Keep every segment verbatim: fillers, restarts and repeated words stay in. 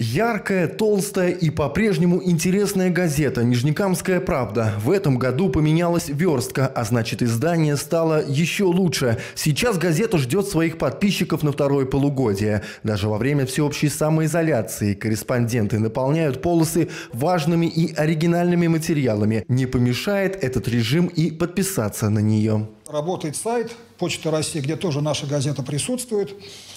Яркая, толстая и по-прежнему интересная газета «Нижнекамская правда». В этом году поменялась верстка, а значит, издание стало еще лучше. Сейчас газета ждет своих подписчиков на второе полугодие. Даже во время всеобщей самоизоляции корреспонденты наполняют полосы важными и оригинальными материалами. Не помешает этот режим и подписаться на нее. Работает сайт «Почта России», где тоже наша газета присутствует.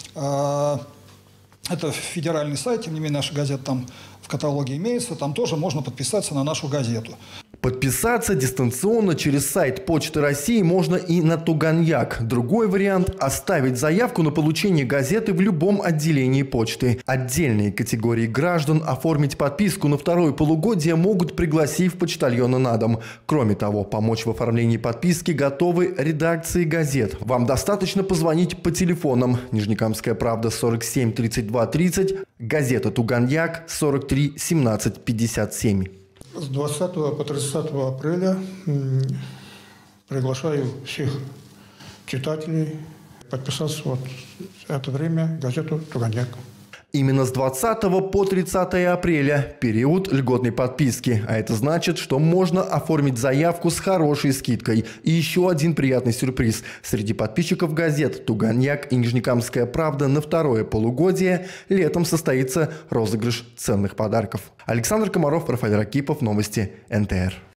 Это федеральный сайт, тем не менее наша газета там в каталоге имеется, там тоже можно подписаться на нашу газету. Подписаться дистанционно через сайт Почты России можно и на Туганьяк. Другой вариант – оставить заявку на получение газеты в любом отделении почты. Отдельные категории граждан оформить подписку на второе полугодие могут, пригласив почтальона на дом. Кроме того, помочь в оформлении подписки готовы редакции газет. Вам достаточно позвонить по телефонам: Нижнекамская правда сорок семь тридцать два тридцать, газета Туганьяк сорок три семнадцать пятьдесят семь. С двадцатого по тридцатое апреля приглашаю всех читателей подписаться вот в это время газету «Туганьяк». Именно с двадцатого по тридцатое апреля период льготной подписки. А это значит, что можно оформить заявку с хорошей скидкой. И еще один приятный сюрприз. Среди подписчиков газет «Туганьяк» и «Нижнекамская правда» на второе полугодие летом состоится розыгрыш ценных подарков. Александр Комаров, Рафаэль Ракипов, новости эн тэ эр.